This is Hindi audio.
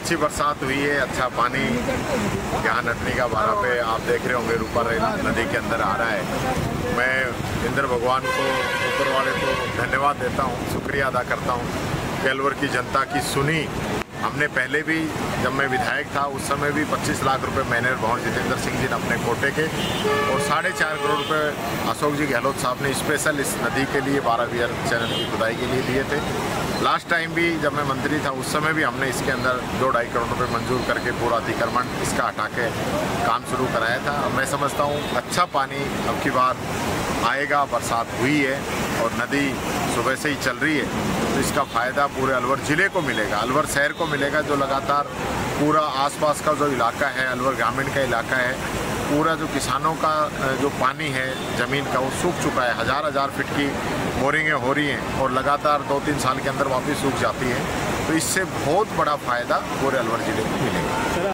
अच्छी बरसात हुई है, अच्छा पानी यहाँ नटनी का बारा पे आप देख रहे होंगे, रूपा नदी के अंदर आ रहा है। मैं इंद्र भगवान को, ऊपर वाले को धन्यवाद देता हूँ, शुक्रिया अदा करता हूँ कि अलवर की जनता की सुनी। हमने पहले भी, जब मैं विधायक था उस समय भी 25 लाख रुपए मैंने भवन जितेंद्र सिंह जी ने अपने कोटे के और 4.5 करोड़ रुपए अशोक जी गहलोत साहब ने स्पेशल इस नदी के लिए 12 चैनल की खुदाई के लिए दिए थे। लास्ट टाइम भी जब मैं मंत्री था उस समय भी हमने इसके अंदर 2-2.5 करोड़ रुपए मंजूर करके पूरा अतिक्रमण इसका हटा के काम शुरू कराया था। मैं समझता हूँ अच्छा पानी अब की बार आएगा, बरसात हुई है और नदी सुबह से ही चल रही है, तो इसका फ़ायदा पूरे अलवर ज़िले को मिलेगा, अलवर शहर को मिलेगा। जो लगातार पूरा आसपास का जो इलाका है, अलवर ग्रामीण का इलाका है, पूरा जो किसानों का जो पानी है ज़मीन का वो सूख चुका है। हज़ार फीट की बोरिंगें हो रही हैं और लगातार 2-3 साल के अंदर वापस सूख जाती है, तो इससे बहुत बड़ा फ़ायदा पूरे अलवर ज़िले को मिलेगा।